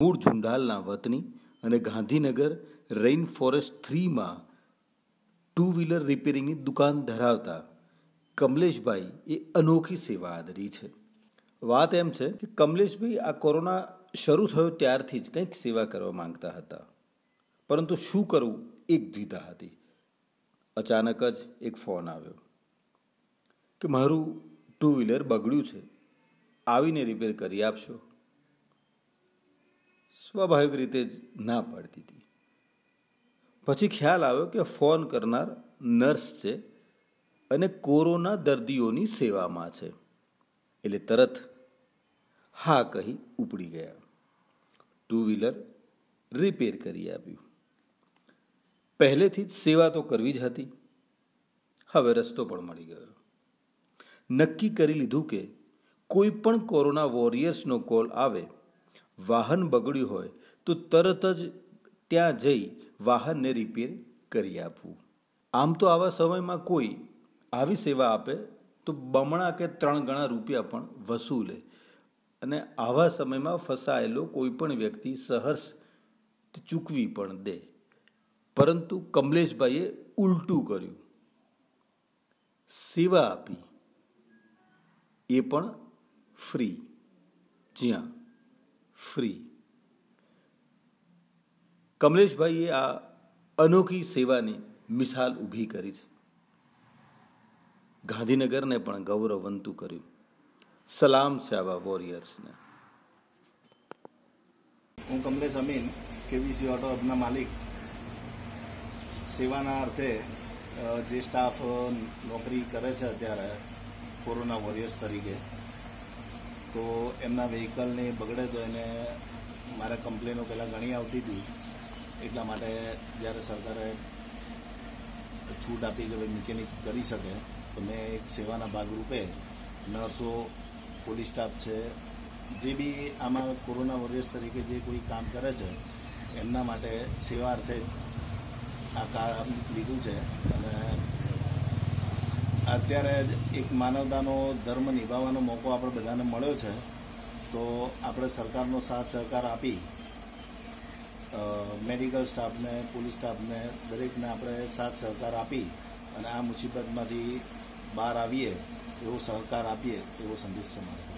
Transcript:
મૂળ ઝુંડાલના વતની અને ગાંધીનગર રેઇન ફોરેસ્ટ 3માં ટુ વ્હીલર રિપેરિંગની દુકાન ધરાવતા કમલેશભાઈ એ અનોખી સેવા આદરી છે. વાત એમ છે કે કમલેશભાઈ આ કોરોના શરૂ થયો ત્યારથી જ કંઈક સેવા કરવા માંગતા હતા, પરંતુ શું કરવું એક દ્વિધા હતી. અચાનક જ એક ફોન આવ્યો કે મારું ટુ વ્હીલર બગડ્યું છે, આવીને રિપેર કરી આપશો. સ્વાભાવિક રીતે જ ના પાડતી હતી. પછી ખ્યાલ આવ્યો કે ફોન કરનાર નર્સ છે અને કોરોના દર્દીઓની સેવામાં છે, એટલે તરત હા કહી ઉપડી ગયા. ટુ વ્હીલર રિપેર કરી આપ્યું. પહેલેથી જ સેવા તો કરવી જ હતી, હવે રસ્તો પણ મળી ગયો. નક્કી કરી લીધું કે કોઈ પણ કોરોના વોરિયર્સનો કોલ આવે, વાહન બગડ્યું હોય તો તરત જ ત્યાં જઈ વાહનને રિપેર કરી આપવું. આમ તો આવા સમયમાં કોઈ આવી સેવા આપે તો બમણા કે 3 ગણા રૂપિયા પણ વસૂલે અને આવા સમયમાં ફસાયેલો કોઈ પણ વ્યક્તિ સહર્ષ ચૂકવી પણ દે. પરંતુ કમલેશભાઈએ ઉલટું કર્યું, સેવા આપી, એ પણ ફ્રી. જ્યાં ફ્રી. કમલેશભાઈએ આ અનોખી સેવાની મિસાલ ઊભી કરી છે. ગાંધીનગરને પણ ગૌરવવંતું કર્યું. સલામ છે આવા વોરિયર્સને. હું કમલેશ અમીન, કેવીસી ઓટો હબના માલિક. સેવાના અર્થે જે સ્ટાફ નોકરી કરે છે અત્યારે કોરોના વોરિયર્સ તરીકે, તો એમના વ્હીકલને બગડે તો એને મારે કમ્પ્લેનો પહેલાં ઘણી આવતી હતી. એટલા માટે જ્યારે સરકારે છૂટ આપી કે ભાઈ મિકેનિક કરી શકે, તો મેં એક સેવાના ભાગરૂપે નર્સો, પોલીસ સ્ટાફ છે, જે બી આમાં કોરોના વોરિયર્સ તરીકે જે કોઈ કામ કરે છે એમના માટે સેવા અર્થે આ કામ લીધું છે. અને અત્યારે એક માનવતાનો ધર્મ નિભાવવાનો મોકો આપણે બધાને મળ્યો છે, તો આપણે સરકારનો સાથ સહકાર આપી મેડિકલ સ્ટાફને, પોલીસ સ્ટાફને, દરેકને આપણે સાથ સહકાર આપી અને આ મુસીબતમાંથી બહાર આવીએ, એવો સહકાર આપીએ, એવો સંદેશ છે મારો.